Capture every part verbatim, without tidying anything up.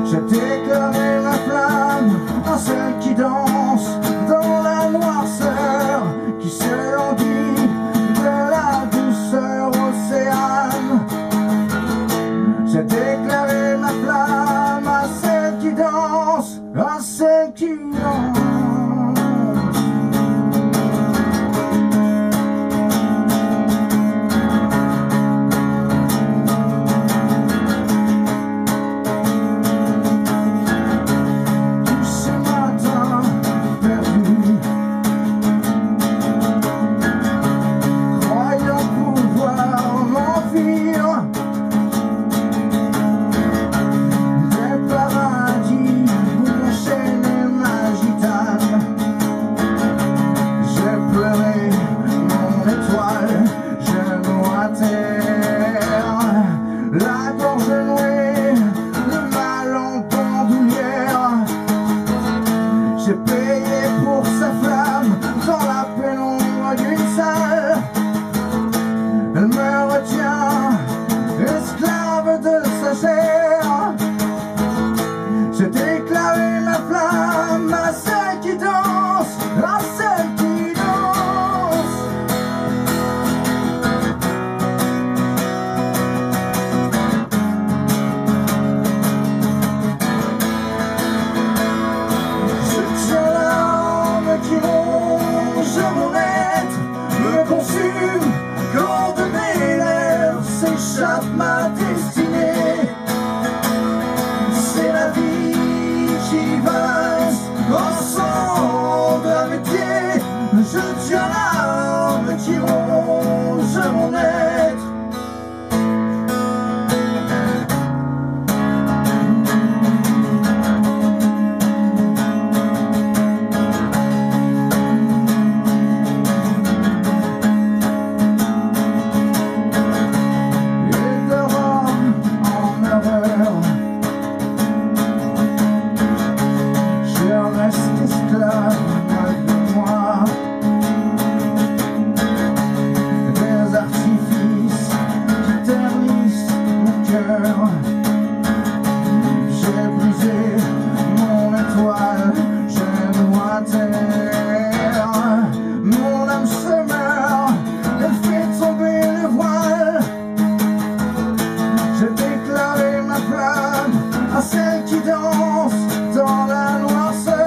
J'ai déclaré ma flamme en celle qui danse dans la noirceur, qui s'élanguit de la douceur océane. J'ai déclaré ma flamme à celle qui danse, à celle qui danse. La gorge nouée, le mal en bandoulière. J'ai payé pour sa flamme dans la pénombre d'une salle. Elle me retient, esclave de sa chair. J'ai déclaré ma flamme à celle qui danse, à celle qui danse. Qui ronge mon être, me consume, quand de mes lèvres s'échappe ma destinée. C'est la vie qui valse en sang de mes pieds. Je tiens l'arme qui ronge mon être. Esclave malgré moi des artifices qui ternissent mon cœur. J'ai brisé mon étoile, je noie terre. Mon âme se meurt, elle fait tomber le voile. J'ai déclaré ma flamme à celle qui danse dans la noirceur.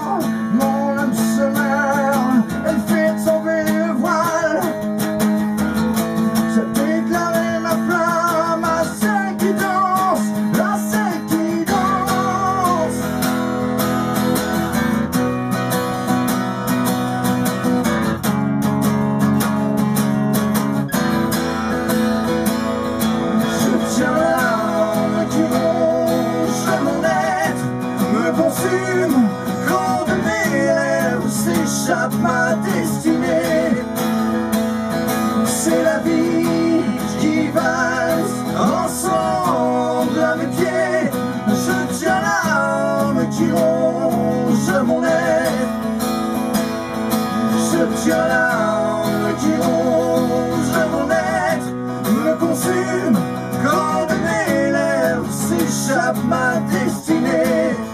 Consume, quand de mes lèvres s'échappe ma destinée. C'est la vie qui valse ensemble à mes pieds. Je tiens l'arme qui ronge mon être. Je tiens l'arme qui ronge mon être. Me consume, quand de mes lèvres s'échappe ma destinée.